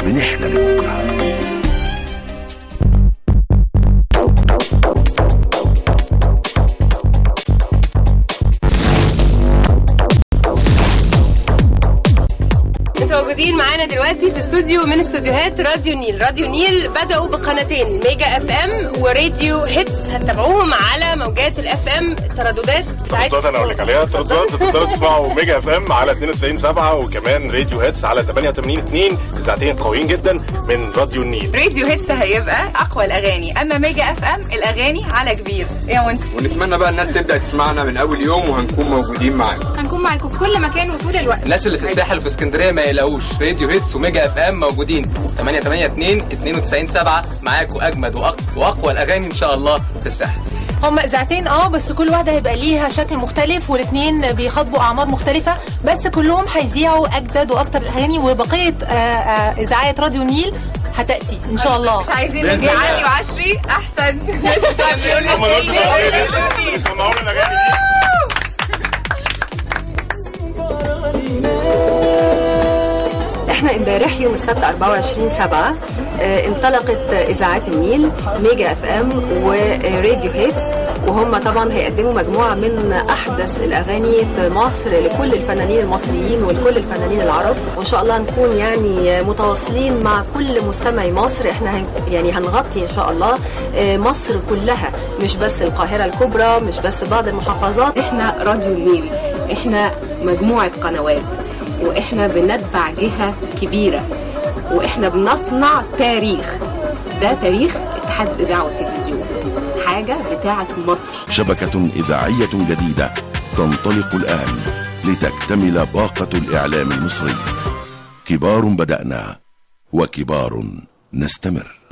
بنحلم بكرة. موجودين معانا دلوقتي في استوديو من استوديوهات راديو نيل. راديو نيل بدأوا بقناتين، ميجا اف ام وراديو هيتس، هتتابعوهم على موجات الاف ام. الترددات بتاعتهم انا اقول لك عليها، تقدروا تسمعوا ميجا اف ام على 92.7 وكمان راديو هيتس على 88.2، اذاعتين قويين جدا من راديو نيل. راديو هيتس هيبقى اقوى الاغاني، اما ميجا اف ام الاغاني على كبير. ايه وانت؟ ونتمنى بقى الناس تبدا تسمعنا من اول يوم، وهنكون موجودين معاكم. هنكون معاكم في كل مكان وطول الوقت. الناس اللي في الساحل وفي اسكندريه ما يقلقوش، راديو هيتس وميجا اف ام موجودين 88.2 92.7 معاكم اجمد واقوى الاغاني ان شاء الله في الساحل. هم اذاعتين بس كل واحده هيبقى ليها شكل مختلف، والاثنين بيخاطبوا اعمار مختلفه، بس كلهم هيذيعوا اجدد واكتر الاغاني، وبقيه اذاعات راديو نيل هتاتي ان شاء الله. مش عايزين نسمعني وعشري احسن. هم دول بيسمعونا الاغاني دي. احنا امبارح يوم السبت 24/7 انطلقت اذاعات النيل ميجا اف ام وراديو هيتس، وهم طبعا هيقدموا مجموعه من احدث الاغاني في مصر لكل الفنانين المصريين ولكل الفنانين العرب، وان شاء الله نكون يعني متواصلين مع كل مستمعي مصر. احنا يعني هنغطي ان شاء الله مصر كلها، مش بس القاهره الكبرى، مش بس بعض المحافظات. احنا راديو النيل، احنا مجموعه قنوات، واحنا بنتبع جهه كبيره، واحنا بنصنع تاريخ. ده تاريخ اتحاد الاذاعه والتلفزيون، حاجه بتاعه مصر. شبكة إذاعية جديدة تنطلق الآن لتكتمل باقة الإعلام المصري. كبار بدأنا وكبار نستمر.